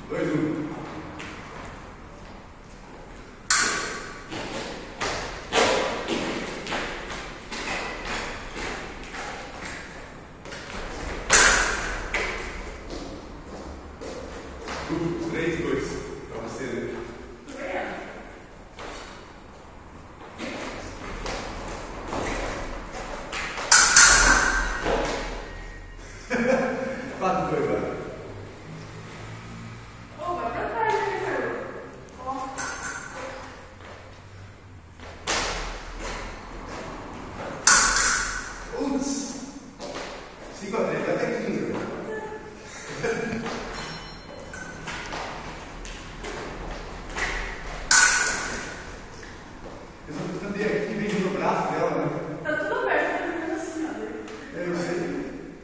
2, 1. Grupo 3, 2. Para você, né? Quatro, 2, vai. Ô, vai pra trás, né, Carol? Ó. Putz! 5 a 3, até 15. Eu só também aqui vem no braço dela, né? Tá tudo aberto, tá ficando assim, ó. Eu sei.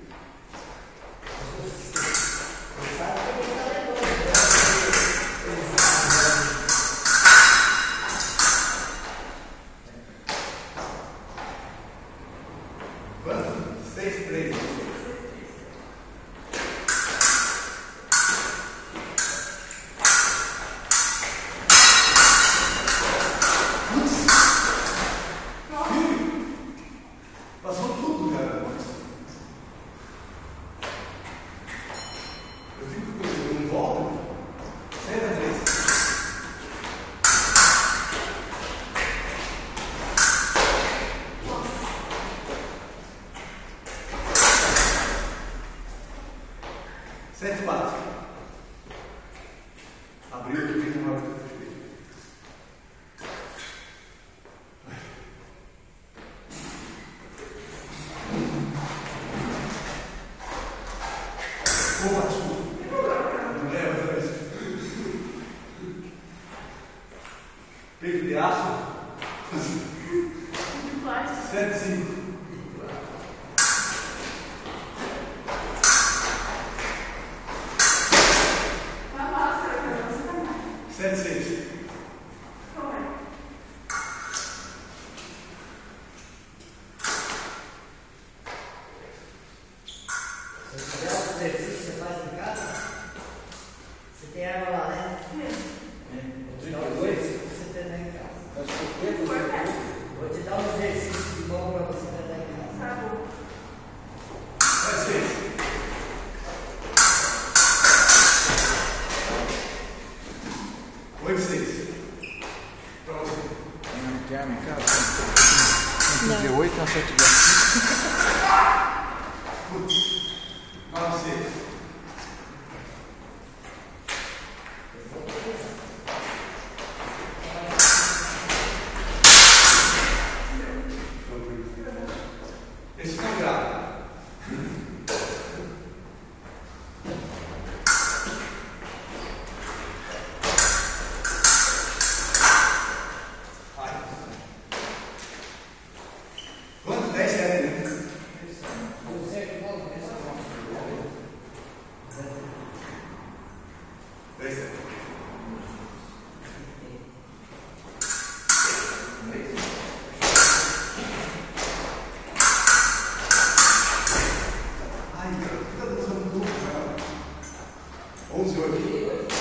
Quanto? 6, 3. Passou tudo, cara. Eu fico com volta. 6 a 3. Sete, 4. Abriu aqui, tem uma hora que eu fechei. Boa, desculpa. Não é, outra vez. Peito de aço. De plástico. 7, 5. Tá máscara, Carol. Você tá mal. 7, 6. Como é? Se você fizer o exercício que você faz em casa, você tem água lá, né? Então, você tem lá em casa. Vou te dar um exercício de bom para você fazer em casa. Tá bom. 7, 6. 8, 6. Pra você. Tem arma em casa? Tem que ver 8 a 7 graus. Putz. 9, 6. Esse foi grave. Quanto? 10 séries, né? Você é bom, essa é 10 séries. Ai, cara, fica dançando tudo, cara. 11, 8.